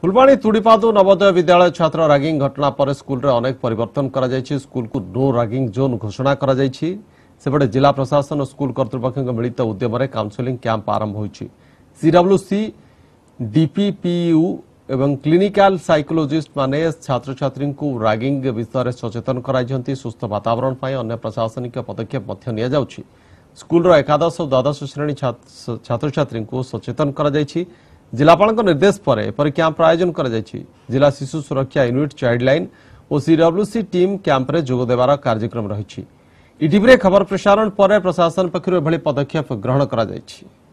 फुलबाणी तुड़ीपादु नवोदय विद्यालय छात्र रैगिंग घटना पर स्कूल रे अनेक परिवर्तन करा जायछि। स्कूल को नो रैगिंग जोन घोषणा करा जायछि। सेपटे जिला प्रशासन और स्कूल कर्तृपक्ष मिलित उद्यम काउंसेलिंग कैंप आरंभ होइछि। सीडब्ल्यूसी डीपीपीयू एवं क्लिनिकल साइकोलॉजिस्ट माने छात्र छात्री को रैगिंग विषय सचेतन कराइछन्ति। सुस्थ वातावरण पाई अन्य प्रशासनिक पदक्षेप मध्य निया जाउछि। स्कूल एकादश और द्वादश श्रेणी छात्र छात्री को सचेतन करा जायछि। जिलापाल निर्देश पर एपरि कैंप आयोजन करा जायछि। जिला शिशु सुरक्षा यूनिट चाइल्डलाइन और सीडब्ल्यूसी टीम कैंप रे जोग देवार कार्यक्रम रही। ईटीवी रे खबर प्रसारण पर प्रशासन पक्षरु एभली पदक्षेप ग्रहण करा जायछि।